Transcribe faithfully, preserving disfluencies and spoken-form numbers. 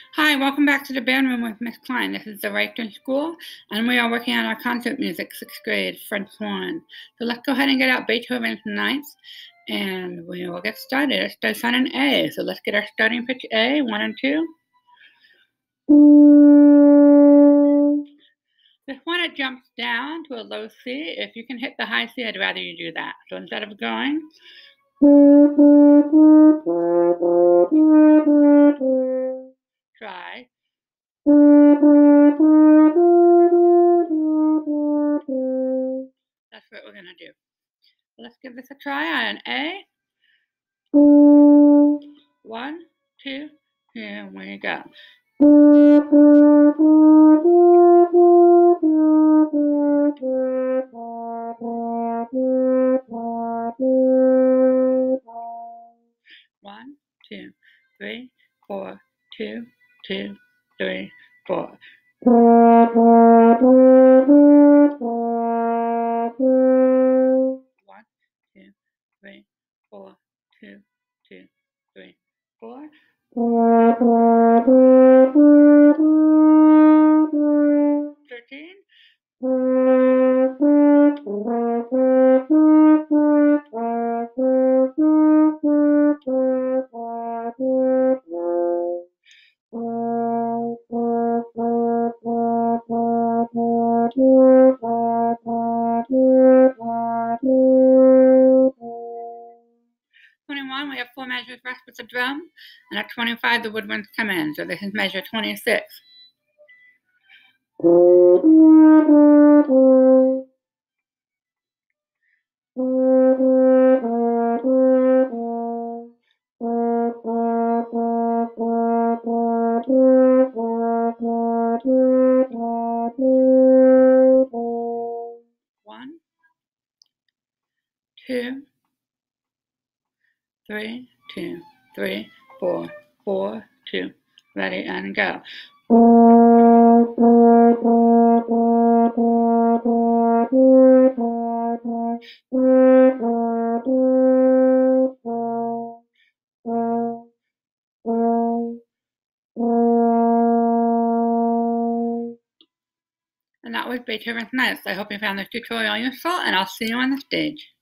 Hi, welcome back to the band room with Miss Kline. This is the Reiffton School, and we are working on our concert music, sixth grade, French one. So let's go ahead and get out Beethoven's Ninth, and we will get started. It starts on an A, so let's get our starting pitch A, one and two. This one, it jumps down to a low C. If you can hit the high C, I'd rather you do that. So instead of going, try. That's what we're going to do. Let's give this a try on A. One, two, here we go. One, two, three, four, two, two, three, four. One, two, three, four, two, two, three, four. Thirteen. twenty-one, we have four measures rest with the drum, and at twenty-five, the woodwinds come in. So this is measure twenty-six. One, two, three, two, three, four, four, two. Ready and go. And that was Beethoven's Ninth. I hope you found this tutorial useful, and I'll see you on the stage.